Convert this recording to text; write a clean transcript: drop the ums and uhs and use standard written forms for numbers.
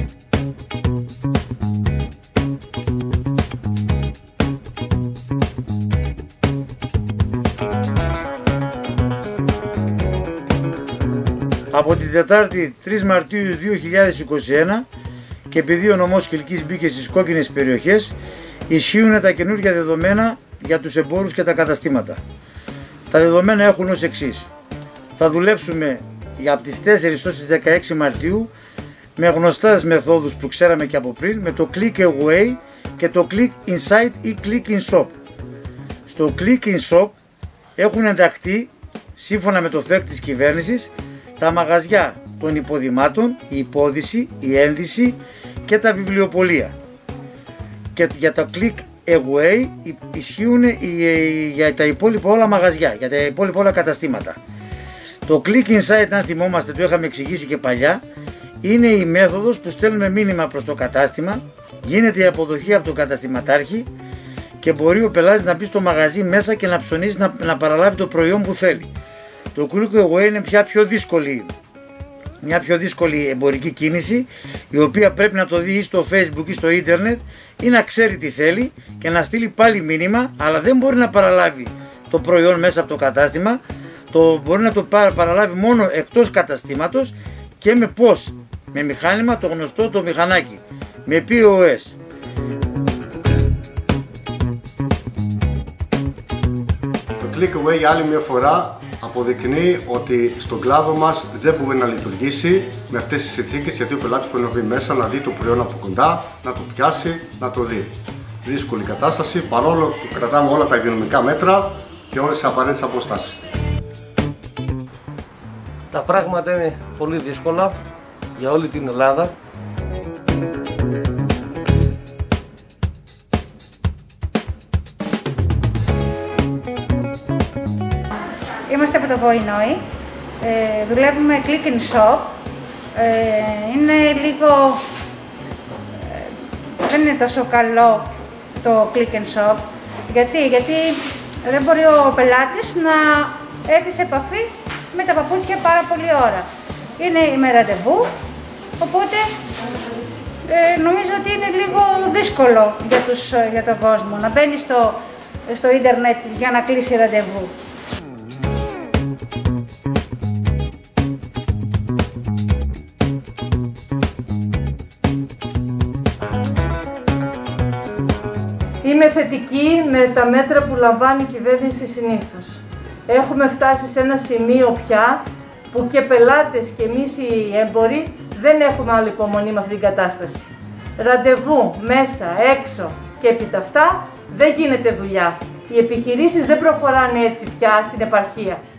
Από την Τετάρτη 3 Μαρτίου 2021 και επειδή ο νομός Χιλκής μπήκε στις κόκκινες περιοχές, ισχύουν τα καινούργια δεδομένα για τους εμπόρους και τα καταστήματα. Τα δεδομένα έχουν ως εξής. Θα δουλέψουμε από τις 4 ως τις 16 Μαρτίου με γνωστές μεθόδους που ξέραμε και από πριν, με το Click Away και το Click Inside ή Click In Shop. Στο Click In Shop έχουν ενταχθεί, σύμφωνα με το ΦΕΚ της κυβέρνησης, τα μαγαζιά των υποδημάτων, η υπόδηση, η ένδυση και τα βιβλιοπωλεία. Και για το Click Away ισχύουν για τα υπόλοιπα όλα μαγαζιά, για τα υπόλοιπα όλα καταστήματα. Το Click Inside, αν θυμόμαστε, το είχαμε εξηγήσει και παλιά, είναι η μέθοδος που στέλνουμε μήνυμα προς το κατάστημα, γίνεται η αποδοχή από τον καταστηματάρχη και μπορεί ο πελάτης να μπει στο μαγαζί μέσα και να ψωνίσει να παραλάβει το προϊόν που θέλει. Το Click Away είναι μια πιο δύσκολη εμπορική κίνηση, η οποία πρέπει να το δει ή στο Facebook ή στο ίντερνετ ή να ξέρει τι θέλει και να στείλει πάλι μήνυμα, αλλά δεν μπορεί να παραλάβει το προϊόν μέσα από το κατάστημα, μπορεί να το παραλάβει μόνο εκτός καταστήματος και με πώς, με μηχάνημα, το γνωστό το μηχανάκι, με POS. Το Click Away άλλη μια φορά αποδεικνύει ότι στον κλάδο μας δεν μπορεί να λειτουργήσει με αυτές τις συνθήκες, γιατί ο πελάτης μπορεί να μπει μέσα, να δει το προϊόν από κοντά, να το πιάσει, να το δει. Δύσκολη κατάσταση, παρόλο που κρατάμε όλα τα υγειονομικά μέτρα και όλες τις απαραίτητες αποστάσεις. Τα πράγματα είναι πολύ δύσκολα για όλη την Ελλάδα. Είμαστε από το Βοηνόη, δουλεύουμε Click In Shop, είναι λίγο, δεν είναι τόσο καλό το Click In Shop, γιατί δεν μπορεί ο πελάτης να έρθει σε επαφή με τα παπούτσια πάρα πολλή ώρα. Είναι με ραντεβού, οπότε νομίζω ότι είναι λίγο δύσκολο για τον κόσμο να μπαίνει στο ίντερνετ για να κλείσει ραντεβού. Είμαι θετική με τα μέτρα που λαμβάνει η κυβέρνηση συνήθως. Έχουμε φτάσει σε ένα σημείο πια που και πελάτες και εμείς οι έμποροι δεν έχουμε άλλη υπομονή με αυτήν την κατάσταση. Ραντεβού, μέσα, έξω και επί τα αυτά δεν γίνεται δουλειά. Οι επιχειρήσεις δεν προχωράνε έτσι πια στην επαρχία.